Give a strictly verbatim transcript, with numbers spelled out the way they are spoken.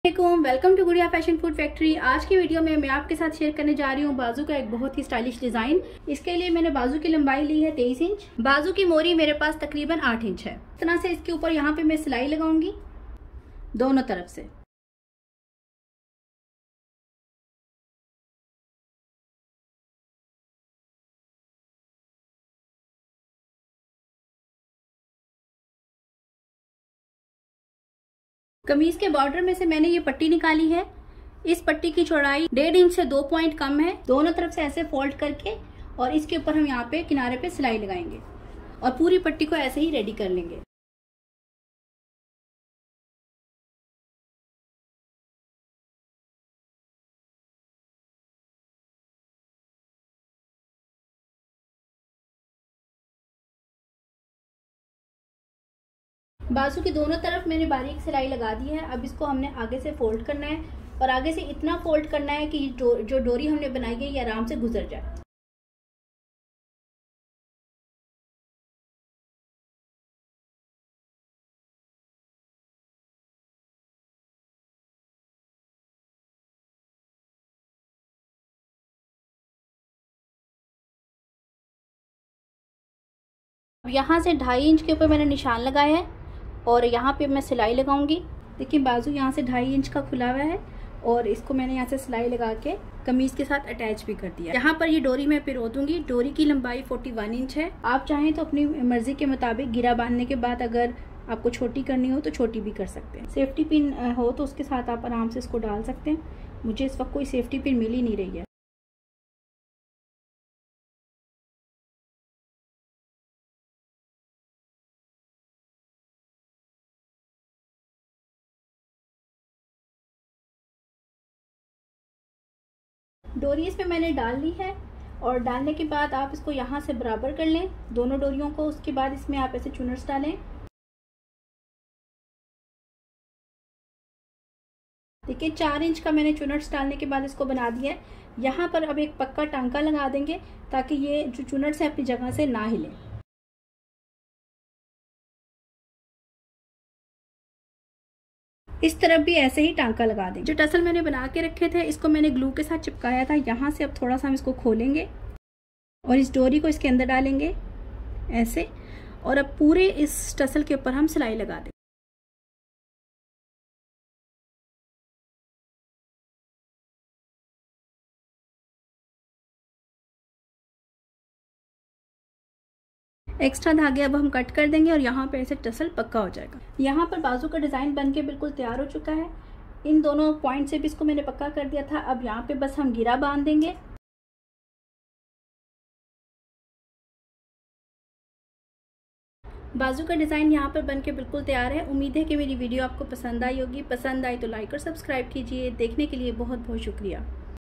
Welcome to Gudiya fashion food factory. आज की video में मैं आपके साथ शेयर करने जा रही हूँ बाजू का एक बहुत ही स्टाइलिश डिजाइन। इसके लिए मैंने बाजू की लंबाई ली है तेईस इंच। बाजू की मोरी मेरे पास तकरीबन आठ इंच है। इस तरह से इसके ऊपर यहाँ पे मैं सिलाई लगाऊंगी दोनों तरफ से। कमीज के बॉर्डर में से मैंने ये पट्टी निकाली है। इस पट्टी की चौड़ाई डेढ़ इंच से दो पॉइंट कम है। दोनों तरफ से ऐसे फोल्ड करके और इसके ऊपर हम यहाँ पे किनारे पे सिलाई लगाएंगे और पूरी पट्टी को ऐसे ही रेडी कर लेंगे। बाजू की दोनों तरफ मैंने बारीक सिलाई लगा दी है। अब इसको हमने आगे से फोल्ड करना है और आगे से इतना फोल्ड करना है कि जो, जो डोरी हमने बनाई है ये आराम से गुजर जाए। अब यहाँ से ढाई इंच के ऊपर मैंने निशान लगाया है और यहाँ पे मैं सिलाई लगाऊंगी। देखिए बाजू यहाँ से ढाई इंच का खुला हुआ है और इसको मैंने यहाँ से सिलाई लगा के कमीज के साथ अटैच भी कर दिया। यहाँ पर ये डोरी मैं पिरो दूंगी। डोरी की लंबाई इकतालीस इंच है। आप चाहें तो अपनी मर्जी के मुताबिक गिरा बांधने के बाद अगर आपको छोटी करनी हो तो छोटी भी कर सकते हैं। सेफ्टी पिन हो तो उसके साथ आप आराम से इसको डाल सकते हैं। मुझे इस वक्त कोई सेफ्टी पिन मिल ही नहीं रही है। डोरी इसमें मैंने डाल ली है और डालने के बाद आप इसको यहाँ से बराबर कर लें दोनों डोरियों को। उसके बाद इसमें आप ऐसे चुनर्स डालें। देखिए चार इंच का मैंने चुनर्स डालने के बाद इसको बना दिया है। यहाँ पर अब एक पक्का टांका लगा देंगे ताकि ये जो चुनर्स है अपनी जगह से ना हिले। इस तरफ भी ऐसे ही टांका लगा दें। जो टसल मैंने बना के रखे थे इसको मैंने ग्लू के साथ चिपकाया था। यहाँ से अब थोड़ा सा हम इसको खोलेंगे और इस डोरी को इसके अंदर डालेंगे ऐसे और अब पूरे इस टसल के ऊपर हम सिलाई लगा दें। एक्स्ट्रा धागे अब हम कट कर देंगे और यहाँ पे ऐसे टसल पक्का हो जाएगा। यहाँ पर बाजू का डिजाइन बनके बिल्कुल तैयार हो चुका है। इन दोनों पॉइंट से भी इसको मैंने पक्का कर दिया था। अब यहाँ पे बस हम गिरा बांध देंगे। बाजू का डिजाइन यहाँ पर बनके बिल्कुल तैयार है। उम्मीद है कि मेरी वीडियो आपको पसंद आई होगी। पसंद आई तो लाइक और सब्सक्राइब कीजिए। देखने के लिए बहुत बहुत शुक्रिया।